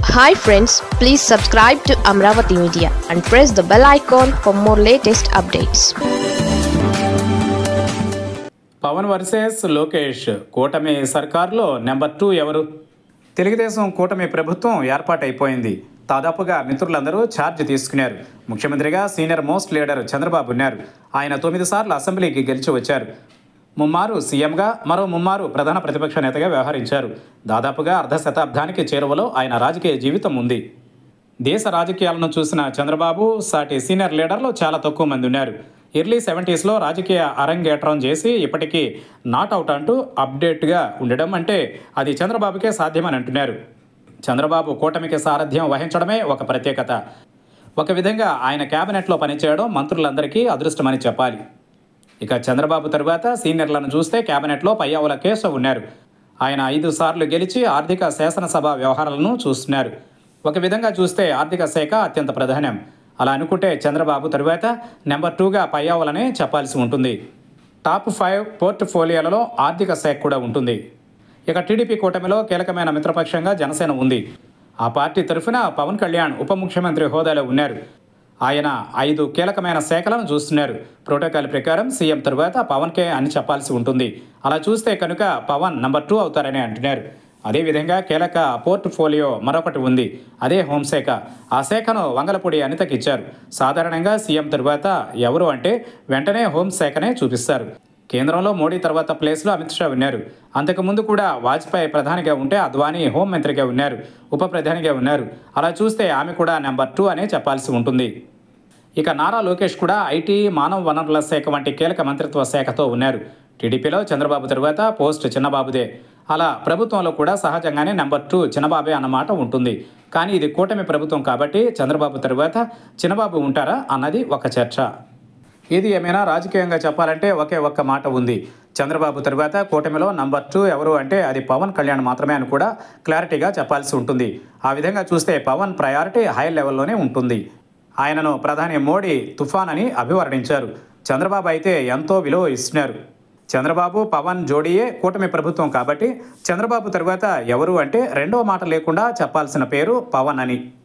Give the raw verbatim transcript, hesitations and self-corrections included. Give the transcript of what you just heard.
Hi friends, please subscribe to Amravati Media and press the bell icon for more latest updates. Pawan versus Lokesh కూటమి సర్కార్లో number two ఎవరు? తెలుగుదేశం కూటమి ప్రభుత్వం ఏర్పాటైపోయింది. దాదాపుగా మిత్రులందరూ ఛార్జ్ తీసుకున్నారు. ముఖ్యమంత్రిగా సీనియర్ మోస్ట్ లీడర్ చంద్రబాబు ఉన్నారు. ఆయన తొమ్మిది సార్లు అసెంబ్లీకి గెలిచి వచ్చారు. ముమ్మారు సీఎంగా, మరో ముమ్మారు ప్రధాన ప్రతిపక్ష నేతగా వ్యవహరించారు. దాదాపుగా అర్ధ శతాబ్దానికి చేరువలో ఆయన రాజకీయ జీవితం ఉంది. దేశ రాజకీయాలను చూసిన చంద్రబాబు సాటి సీనియర్ లీడర్లు చాలా తక్కువ మంది ఉన్నారు. ఎర్లీ సెవెంటీస్లో రాజకీయ అరంగేట్రం చేసి ఇప్పటికీ నాట్ అవుట్ అంటూ అప్డేట్గా ఉండడం అంటే అది చంద్రబాబుకే సాధ్యమని అంటున్నారు. చంద్రబాబు కూటమికి సారథ్యం వహించడమే ఒక ప్రత్యేకత. ఒక విధంగా ఆయన కేబినెట్లో పనిచేయడం మంత్రులందరికీ అదృష్టమని చెప్పాలి. ఇక చంద్రబాబు తరువాత సీనియర్లను చూస్తే కేబినెట్లో పయ్యావుల కేశవ్ ఉన్నారు. ఆయన ఐదు సార్లు గెలిచి ఆర్థిక శాసనసభ వ్యవహారాలను చూస్తున్నారు. ఒక విధంగా చూస్తే ఆర్థిక శాఖ అత్యంత ప్రధానం. అలా అనుకుంటే చంద్రబాబు తరువాత నెంబర్ టూగా పయ్యావులనే చెప్పాల్సి ఉంటుంది. టాప్ ఫైవ్ పోర్ట్ఫోలియోలలో ఆర్థిక శాఖ కూడా ఉంటుంది. ఇక టీడీపీ కూటమిలో కీలకమైన మిత్రపక్షంగా జనసేన ఉంది. ఆ పార్టీ తరఫున పవన్ కళ్యాణ్ ఉప ముఖ్యమంత్రి హోదాలో ఉన్నారు. ఆయన ఐదు కీలకమైన శాఖలను చూస్తున్నారు. ప్రోటోకాల్ ప్రకారం సీఎం తరువాత పవన్కే అని చెప్పాల్సి ఉంటుంది. అలా చూస్తే కనుక పవన్ నంబర్ టూ అవుతారని అంటున్నారు. అదేవిధంగా కీలక పోర్ట్ఫోలియో మరొకటి ఉంది. అదే హోంశాఖ. ఆ శాఖను వంగలపూడి అనితకి ఇచ్చారు. సాధారణంగా సీఎం తరువాత ఎవరు అంటే వెంటనే హోంశాఖనే చూపిస్తారు. కేంద్రంలో మోడీ తర్వాత ప్లేస్లో అమిత్ షా ఉన్నారు. అంతకుముందు కూడా వాజ్పేయి ప్రధానిగా ఉంటే అద్వానీ హోంమంత్రిగా ఉన్నారు, ఉప ప్రధానిగా ఉన్నారు. అలా చూస్తే ఆమె కూడా నెంబర్ టూ అనే చెప్పాల్సి ఉంటుంది. ఇక నారా లోకేష్ కూడా ఐటీ, మానవ వనరుల శాఖ వంటి కీలక మంత్రిత్వ శాఖతో ఉన్నారు. టీడీపీలో చంద్రబాబు తరువాత పోస్ట్ చిన్నబాబుదే. అలా ప్రభుత్వంలో కూడా సహజంగానే నెంబర్ టూ చిన్నబాబే అన్నమాట ఉంటుంది. కానీ ఇది కూటమి ప్రభుత్వం కాబట్టి చంద్రబాబు తరువాత చిన్నబాబు ఉంటారా అన్నది ఒక చర్చ. ఏది ఏమైనా రాజకీయంగా చెప్పాలంటే ఒకే ఒక్క మాట ఉంది. చంద్రబాబు తరువాత కూటమిలో నంబర్ టూ ఎవరు అంటే అది పవన్ కళ్యాణ్ మాత్రమే అని కూడా క్లారిటీగా చెప్పాల్సి ఉంటుంది. ఆ విధంగా చూస్తే పవన్ ప్రయారిటీ హై లెవెల్లోనే ఉంటుంది. ఆయనను ప్రధాని మోడీ తుఫాన్ అని అభివర్ణించారు. చంద్రబాబు అయితే ఎంతో విలువ ఇస్తున్నారు. చంద్రబాబు పవన్ జోడీయే కూటమి ప్రభుత్వం కాబట్టి చంద్రబాబు తరువాత ఎవరు అంటే రెండో మాట లేకుండా చెప్పాల్సిన పేరు పవన్ అని.